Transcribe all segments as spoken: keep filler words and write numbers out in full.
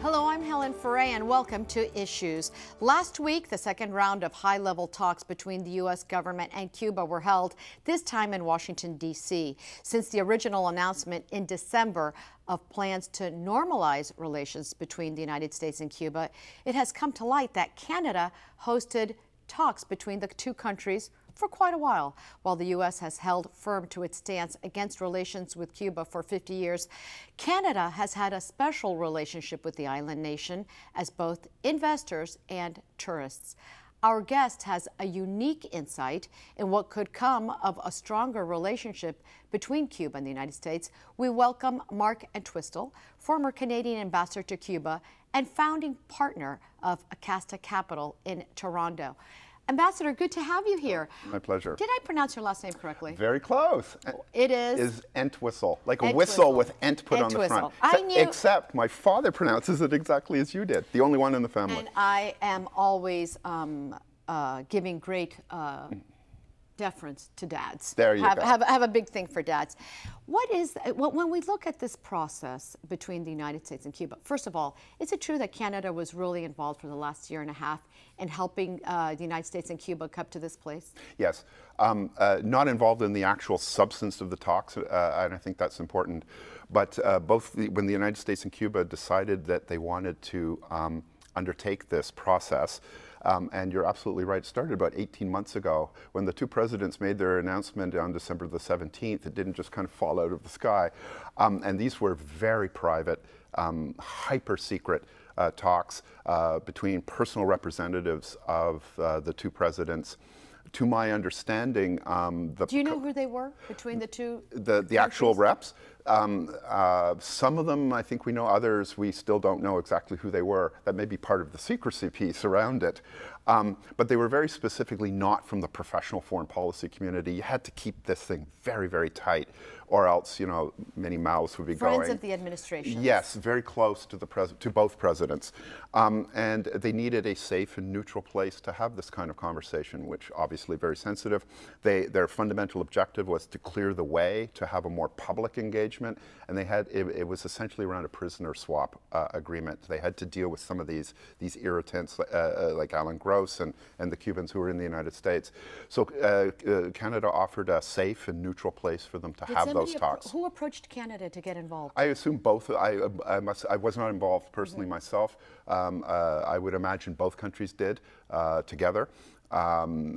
Hello, I'm Helen Foray, and welcome to Issues. Last week, the second round of high-level talks between the U S government and Cuba were held, this time in Washington, D C Since the original announcement in December of plans to normalize relations between the United States and Cuba, it has come to light that Canada hosted talks between the two countries for quite a while. While the U S has held firm to its stance against relations with Cuba for fifty years, Canada has had a special relationship with the island nation as both investors and tourists. Our guest has a unique insight in what could come of a stronger relationship between Cuba and the United States. We welcome Mark Entwistle, former Canadian ambassador to Cuba and founding partner of Acasta Capital in Toronto. Ambassador, good to have you here. My pleasure. Did I pronounce your last name correctly? Very close. It is? Is Entwistle, like a Entwistle. Whistle with Ent put Entwistle. on the front. I Except, knew. except my father pronounces it exactly as you did, the only one in the family. And I am always um, uh, giving great uh, deference to dads. There you have, go. Have, have a big thing for dads. What is, when we look at this process between the United States and Cuba, first of all, is it true that Canada was really involved for the last year and a half in helping uh, the United States and Cuba come to this place? Yes. Um, uh, not involved in the actual substance of the talks, uh, and I think that's important. But uh, both the, when the United States and Cuba decided that they wanted to um, undertake this process, Um, and you're absolutely right, it started about eighteen months ago when the two presidents made their announcement on December the seventeenth. It didn't just kind of fall out of the sky. Um, and these were very private, um, hyper secret uh, talks uh, between personal representatives of uh, the two presidents. To my understanding, um, the Do you know who they were between the two? The, the actual reps? Um, uh, some of them, I think we know. Others, we still don't know exactly who they were. That may be part of the secrecy piece around it. Um, but they were very specifically not from the professional foreign policy community. You had to keep this thing very, very tight, or else, you know, many mouths would be Friends going. of the administration. Yes, very close to the pres to both presidents. Um, and they needed a safe and neutral place to have this kind of conversation, which obviously very sensitive. They, their fundamental objective was to clear the way to have a more public engagement, and they had it, it was essentially around a prisoner swap uh, agreement. They had to deal with some of these these irritants uh, uh, like Alan Gross and, and the Cubans who were in the United States. So uh, uh, Canada offered a safe and neutral place for them to Did have those talks. Who approached Canada to get involved? I assume both. I, I, must, I was not involved personally mm-hmm. myself. Um, uh, I would imagine both countries did uh, together. Um,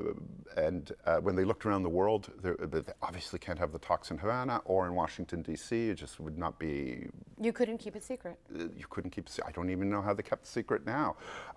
uh, and uh, when they looked around the world, they obviously can't have the talks in Havana or in Washington, D C It just would not be... You couldn't keep it secret. Uh, you couldn't keep it I don't even know how they kept it secret now.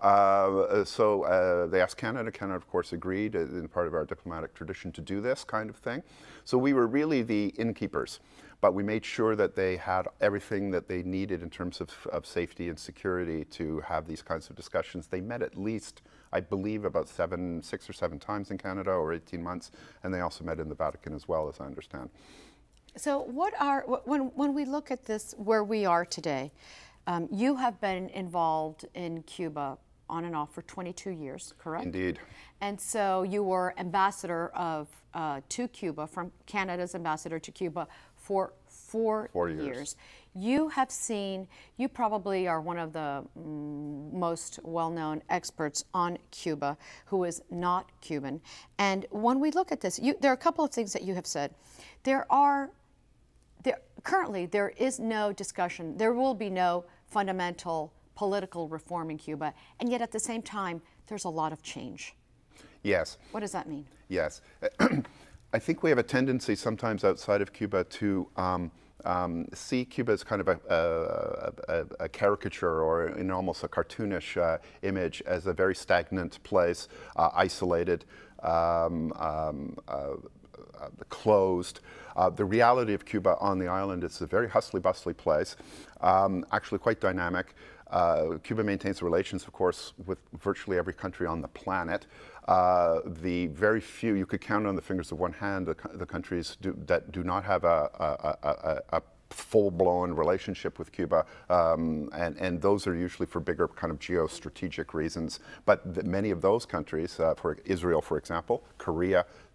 Uh, so uh, they asked Canada. Canada, of course, agreed in part of our diplomatic tradition to do this kind of thing. So we were really the innkeepers. But we made sure that they had everything that they needed in terms of, of safety and security to have these kinds of discussions. They met at least, I believe, about seven, six or seven times in Canada over eighteen months, and they also met in the Vatican as well, as I understand. So what are, when, when we look at this, where we are today, um, you have been involved in Cuba on and off for twenty-two years, correct? Indeed. And so you were ambassador of, uh, to Cuba, from Canada's ambassador to Cuba for four, four years. years. You have seen, you probably are one of the mm, most well-known experts on Cuba who is not Cuban. And when we look at this, you, there are a couple of things that you have said. There are, there, currently there is no discussion, there will be no fundamental political reform in Cuba, and yet at the same time, there's a lot of change. Yes. What does that mean? Yes. I think we have a tendency sometimes outside of Cuba to um, um, see Cuba as kind of a, a, a, a caricature or in almost a cartoonish uh, image as a very stagnant place, uh, isolated, um, um, uh, uh, closed. Uh, the reality of Cuba on the island is a very hustly bustly place, um, actually quite dynamic. Uh, Cuba maintains relations, of course, with virtually every country on the planet. Uh, the very few, you could count on the fingers of one hand, the, the countries do, that do not have a, a, a, a full-blown relationship with Cuba, um, and, and those are usually for bigger kind of geostrategic reasons. But the, many of those countries, uh, for Israel, for example, Korea,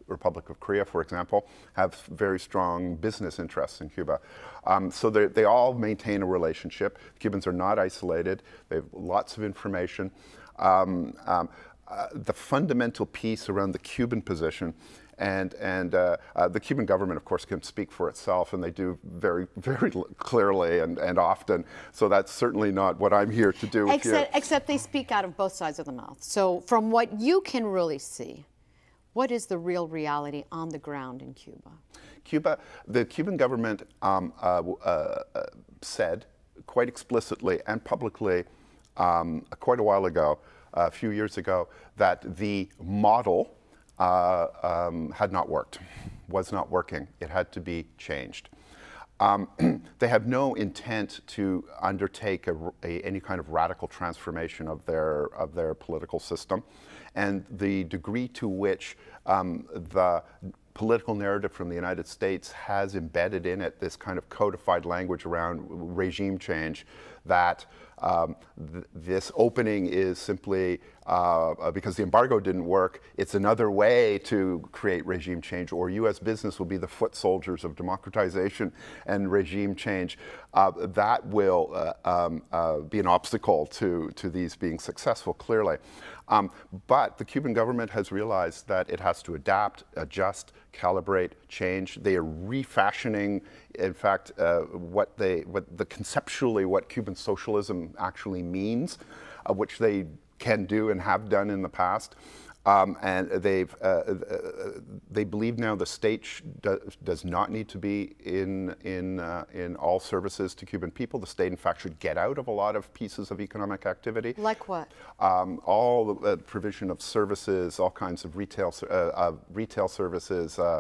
Republic of Korea, for example, have very strong business interests in Cuba. Um, so they, they all maintain a relationship. Cubans are not isolated. They have lots of information. Um, um, uh, the fundamental piece around the Cuban position, and, and uh, uh, the Cuban government, of course, can speak for itself, and they do very, very clearly and, and often. So that's certainly not what I'm here to do. Except, except they speak out of both sides of the mouth. So from what you can really see, what is the real reality on the ground in Cuba? Cuba, the Cuban government um, uh, uh, said quite explicitly and publicly um, quite a while ago, a few years ago, that the model uh, um, had not worked, was not working. It had to be changed. Um, they have no intent to undertake a, a, any kind of radical transformation of their, of their political system. And the degree to which um, the political narrative from the United States has embedded in it this kind of codified language around regime change, that um, th this opening is simply uh, because the embargo didn't work, it's another way to create regime change, or U S business will be the foot soldiers of democratization and regime change. Uh, that will uh, um, uh, be an obstacle to, to these being successful, clearly. Um, but the Cuban government has realized that it has to adapt, adjust, calibrate, change. They are refashioning, in fact, uh, what they, what the conceptually what Cuban socialism actually means, uh, which they can do and have done in the past. Um, and they've, uh, uh, they believe now the state sh do, does not need to be in, in, uh, in all services to Cuban people. The state, in fact, should get out of a lot of pieces of economic activity. Like what? Um, all the uh, provision of services, all kinds of retail, uh, uh, retail services. Uh,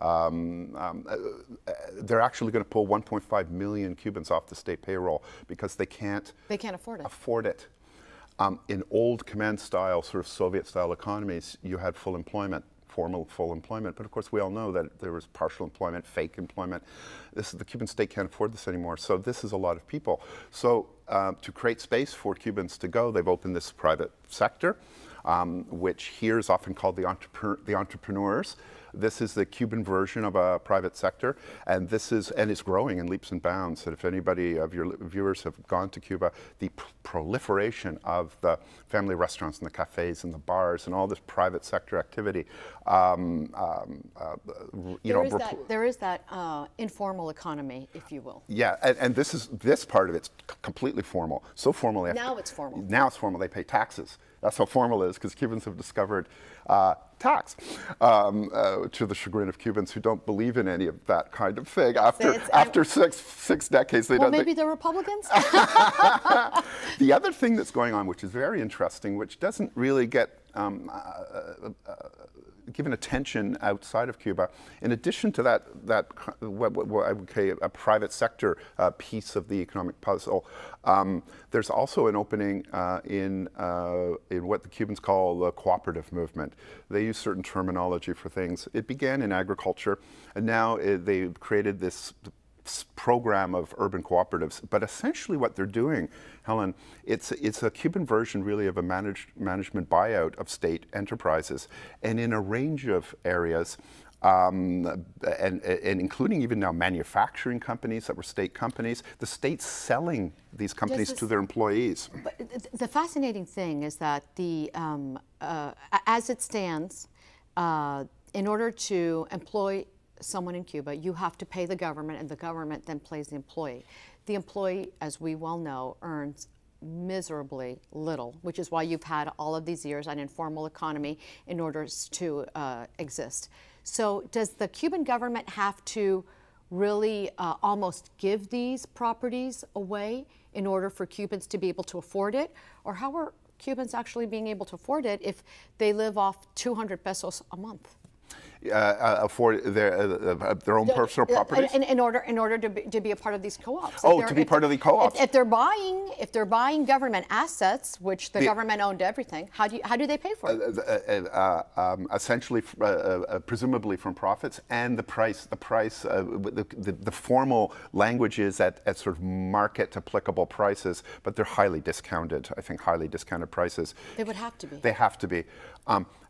um, um, uh, they're actually going to pull one point five million Cubans off the state payroll because they can't, they can't afford it. Afford it. Um, in old command-style, sort of Soviet-style economies, you had full employment, formal full employment. But of course, we all know that there was partial employment, fake employment. This, the Cuban state can't afford this anymore. So this is a lot of people. So uh, to create space for Cubans to go, they've opened this private sector, um, which here is often called the, entrepreneur, the entrepreneurs. This is the Cuban version of a private sector, and this is, and it's growing in leaps and bounds. And if anybody of your viewers have gone to Cuba, the pr proliferation of the family restaurants and the cafes and the bars and all this private sector activity, um, um, uh, you there know, is that, there is that uh, informal economy, if you will. Yeah, and, and this is this part of it's completely formal. So formal. They have now to, it's formal. Now it's formal. They pay taxes. That's how formal it is, because Cubans have discovered uh, tax, um, uh, to the chagrin of Cubans who don't believe in any of that kind of thing. After it's, after six six decades, they well, don't. Well, maybe they, the Republicans. The other thing that's going on, which is very interesting, which doesn't really get um, uh, uh, uh, given attention outside of Cuba, in addition to that, that what, what I would say a private sector uh, piece of the economic puzzle, um, there's also an opening uh, in, uh, in what the Cubans call the cooperative movement. They use certain terminology for things. It began in agriculture, and now it, they've created this program of urban cooperatives. But essentially what they're doing, Helen, it's, it's a Cuban version really of a managed, management buyout of state enterprises. And in a range of areas, um, and, and including even now manufacturing companies that were state companies, the state's selling these companies this, to their employees. But the fascinating thing is that the, um, uh, as it stands, uh, in order to employ someone in Cuba, you have to pay the government, and the government then pays the employee. The employee, as we well know, earns miserably little, which is why you've had all of these years an informal economy in order to uh, exist. So does the Cuban government have to really uh, almost give these properties away in order for Cubans to be able to afford it? Or how are Cubans actually being able to afford it if they live off two hundred pesos a month? Uh, afford their uh, their own personal properties in, in order in order to be, to be a part of these co-ops. Oh, to be part of the co-ops. If, if they're buying if they're buying government assets, which the, the government owned everything, how do you, how do they pay for it? Uh, uh, um, essentially, uh, uh, presumably from profits, and the price the price uh, the, the the formal language is at, at sort of market applicable prices, but they're highly discounted. I think highly discounted prices. They would have to be. They have to be. Um,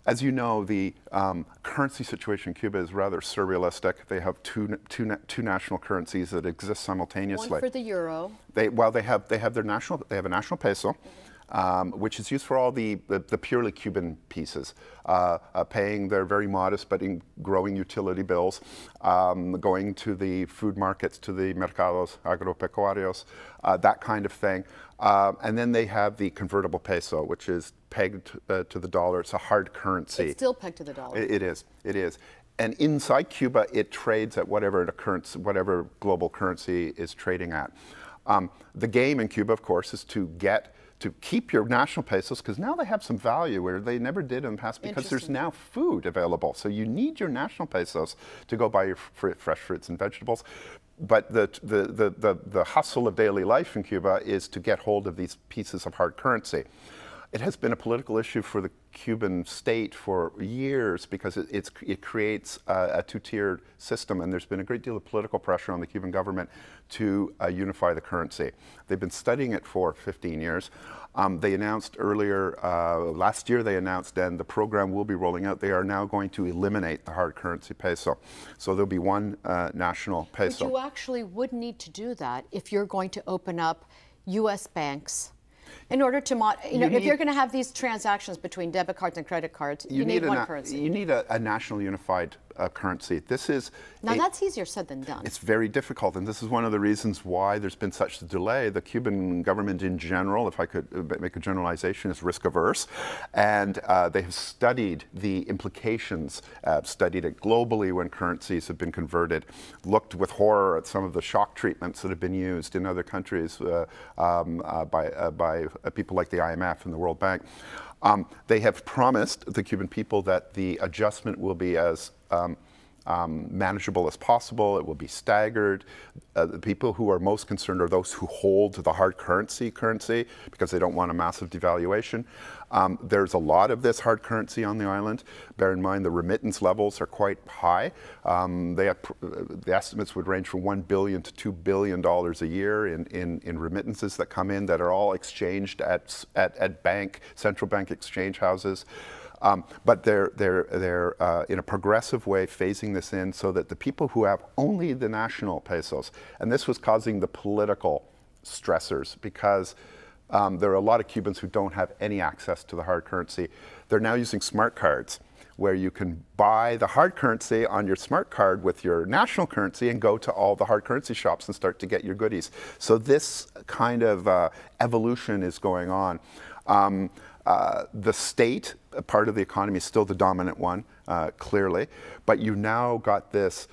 as you know, the um, currency situation in Cuba is rather surrealistic. They have two, two, two national currencies that exist simultaneously. One for the euro. They, well, they have, they have their national, they have a national peso, mm-hmm. um, which is used for all the, the, the purely Cuban pieces, uh, uh, paying their very modest but in growing utility bills, um, going to the food markets, to the mercados agropecuarios, uh, that kind of thing. Uh, and then they have the convertible peso, which is pegged uh, to the dollar. It's a hard currency. It's still pegged to the dollar. It, it is. It is. And inside Cuba, it trades at whatever the currency, whatever global currency is trading at. Um, the game in Cuba, of course, is to get to keep your national pesos, because now they have some value where they never did in the past, because there's now food available. So you need your national pesos to go buy your fr fresh fruits and vegetables. But the, the, the, the, the hustle of daily life in Cuba is to get hold of these pieces of hard currency. It has been a political issue for the Cuban state for years, because it, it's, it creates a, a two-tiered system, and there's been a great deal of political pressure on the Cuban government to uh, unify the currency. They've been studying it for fifteen years. Um, they announced earlier, uh, last year they announced, and the program will be rolling out, they are now going to eliminate the hard currency peso. So there'll be one uh, national peso. But you actually would need to do that if you're going to open up U S banks. In order to, mod you know, you if you're going to have these transactions between debit cards and credit cards, you, you need, need one currency. You need a, a national unified uh, currency. This is now a, that's easier said than done. It's very difficult, and this is one of the reasons why there's been such a delay. The Cuban government in general, if I could make a generalization, is risk averse, and uh, they have studied the implications, uh, studied it globally when currencies have been converted, looked with horror at some of the shock treatments that have been used in other countries uh, um, uh, by, uh, by uh, people like the I M F and the World Bank. Um, they have promised the Cuban people that the adjustment will be as um, um, manageable as possible. It will be staggered. Uh, the people who are most concerned are those who hold the hard currency currency, because they don't want a massive devaluation. Um, there's a lot of this hard currency on the island. Bear in mind the remittance levels are quite high. Um, they have, the estimates would range from one billion dollars to two billion dollars a year in, in, in remittances that come in that are all exchanged at, at, at bank, central bank exchange houses. Um, but they're, they're, they're uh, in a progressive way phasing this in so that the people who have only the national pesos, and this was causing the political stressors, because um, there are a lot of Cubans who don't have any access to the hard currency. They're now using smart cards, where you can buy the hard currency on your smart card with your national currency and go to all the hard currency shops and start to get your goodies. So this kind of uh, evolution is going on. Um, Uh, the state part of the economy is still the dominant one, uh, clearly, but you now got this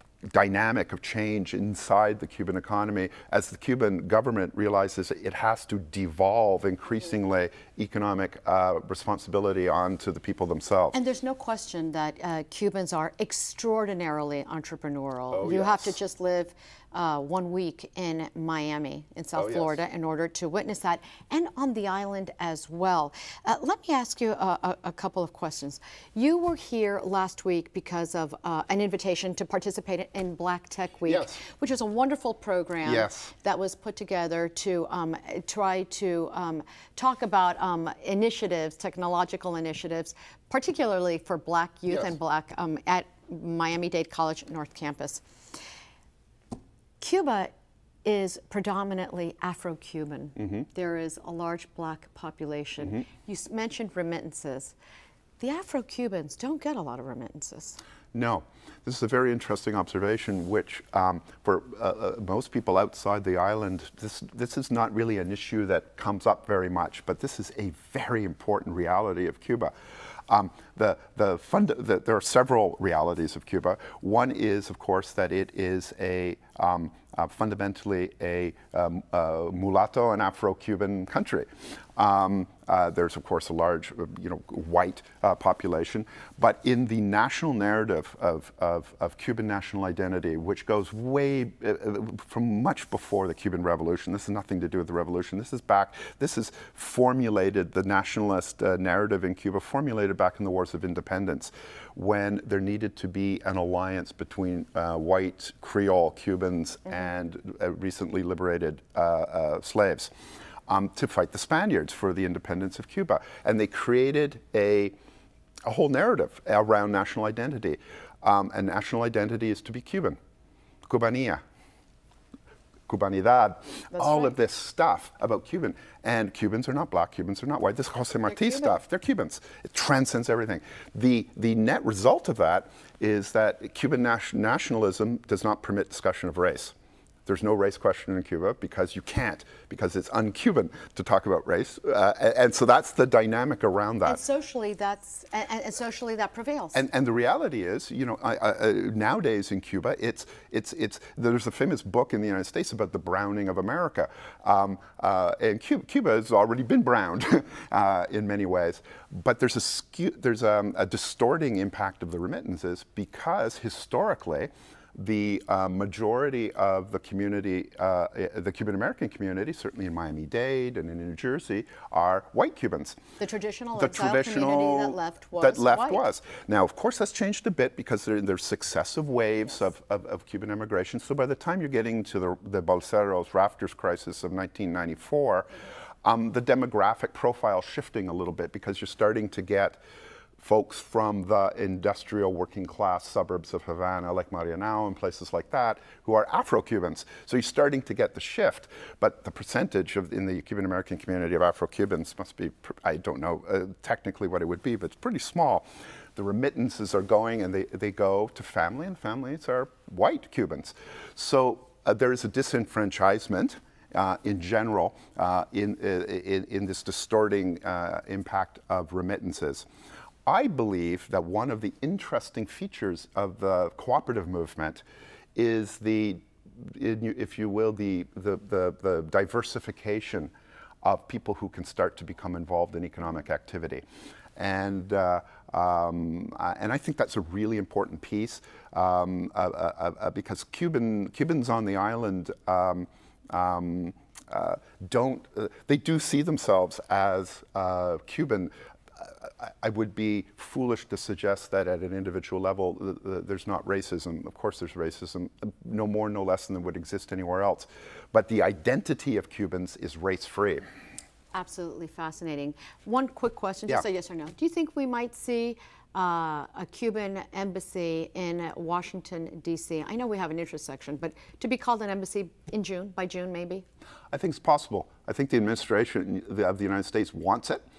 dynamic of change inside the Cuban economy as the Cuban government realizes it has to devolve increasingly economic uh, responsibility onto the people themselves. And there's no question that uh, Cubans are extraordinarily entrepreneurial. Oh, you yes. have to just live uh, one week in Miami, in South oh, Florida, yes. in order to witness that, and on the island as well. Uh, let me ask you a, a, a couple of questions. You were here last week because of uh, an invitation to participate in Black Tech Week, yes. which is a wonderful program yes. that was put together to um, try to um, talk about um, initiatives, technological initiatives, particularly for Black youth yes. and Black um, at Miami-Dade College North Campus. Cuba is predominantly Afro-Cuban. Mm-hmm. There is a large Black population. Mm-hmm. You mentioned remittances. The Afro-Cubans don't get a lot of remittances. No. This is a very interesting observation, which um, for uh, uh, most people outside the island, this, this is not really an issue that comes up very much, but this is a very important reality of Cuba. Um, the, the fund, the, there are several realities of Cuba. One is, of course, that it is a um, uh, fundamentally a um, uh, mulatto and Afro-Cuban country. Um, uh, there's, of course, a large, uh, you know, white uh, population, but in the national narrative of, of, of Cuban national identity, which goes way uh, from much before the Cuban Revolution. This has nothing to do with the revolution. This is back. This is formulated. The nationalist uh, narrative in Cuba formulated back in the Wars of Independence, when there needed to be an alliance between uh, white Creole Cubans mm-hmm. and uh, recently liberated uh, uh, slaves. Um, to fight the Spaniards for the independence of Cuba. And they created a, a whole narrative around national identity. Um, and national identity is to be Cuban. Cubanía. Cubanidad, That's all right. of this stuff about Cuban. And Cubans are not black, Cubans are not white. This Jose Marti stuff, they're Cubans. It transcends everything. The, the net result of that is that Cuban nation nationalism does not permit discussion of race. There's no race question in Cuba because you can't, because it's un-Cuban to talk about race. Uh, and, and so that's the dynamic around that. And socially, that's, and, and socially that prevails. And, and the reality is, you know, I, I, nowadays in Cuba, it's, it's, it's, there's a famous book in the United States about the browning of America. Um, uh, and Cuba, Cuba has already been browned uh, in many ways. But there's, a, skew, there's a, a distorting impact of the remittances because historically, the uh, majority of the community, uh, the Cuban American community, certainly in Miami-Dade and in New Jersey, are white Cubans. The traditional the exile traditional community that left was that left white. was. Now, of course, that's changed a bit because there, there's successive waves yes. of, of, of Cuban immigration. So by the time you're getting to the, the Balseros Rafters crisis of nineteen ninety-four, um, the demographic profile shifting a little bit because you're starting to get folks from the industrial working class suburbs of Havana, like Marianao and places like that, who are Afro-Cubans. So you're starting to get the shift. But the percentage of, in the Cuban American community of Afro-Cubans must be, I don't know uh, technically what it would be, but it's pretty small. The remittances are going and they, they go to family, and families are white Cubans. So uh, there is a disenfranchisement Uh, in general, uh, in, in, in this distorting uh, impact of remittances. I believe that one of the interesting features of the cooperative movement is the, if you will, the, the, the, the diversification of people who can start to become involved in economic activity. And, uh, um, and I think that's a really important piece um, uh, uh, uh, because Cuban, Cubans on the island um, Um, uh, don't, uh, they do see themselves as uh, Cuban. I, I would be foolish to suggest that at an individual level uh, uh, there's not racism. Of course there's racism, no more, no less than would exist anywhere else. But the identity of Cubans is race-free. Absolutely fascinating. One quick question, just yeah. a yes or no. Do you think we might see Uh, a Cuban embassy in Washington, D C? I know we have an interest section, but to be called an embassy in June, by June maybe? I think it's possible. I think the administration of the United States wants it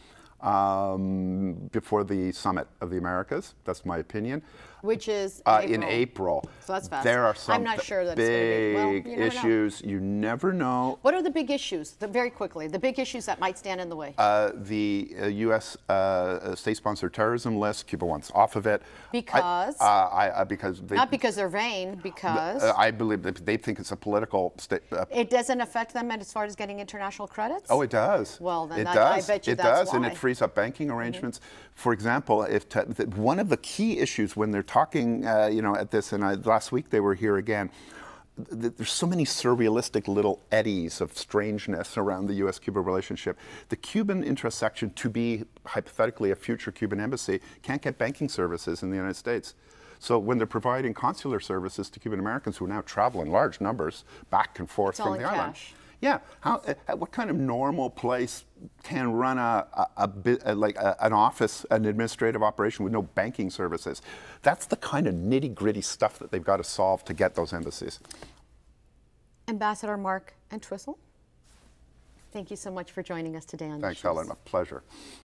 um, before the summit of the Americas. That's my opinion. Which is uh, April. in April. So that's fast. There are some I'm not sure that big it's going to be. Well, you issues. Know. You never know. What are the big issues? The, very quickly, the big issues that might stand in the way. Uh, the uh, U S uh, state-sponsored terrorism list. Cuba wants off of it. Because. I, uh, I, uh, because they, not because they're vain. Because. Uh, I believe that they think it's a political. State, uh, it doesn't affect them as far as getting international credits. Oh, it does. Well, then it that, does. I bet you it that's does, why. and it frees up banking arrangements. Mm-hmm. For example, if t one of the key issues when they're talking, uh, you know, at this, and I, last week they were here again. Th there's so many surrealistic little eddies of strangeness around the U S Cuba relationship. The Cuban intersection, to be hypothetically a future Cuban embassy, can't get banking services in the United States. So when they're providing consular services to Cuban Americans who now travel in large numbers back and forth it's from all the in island. Cash. Yeah, how, uh, what kind of normal place can run a, a, a bit uh, like a, an office, an administrative operation with no banking services? That's the kind of nitty-gritty stuff that they've got to solve to get those embassies. Ambassador Mark Entwistle, thank you so much for joining us today on Thanks, the show. Helen. A pleasure.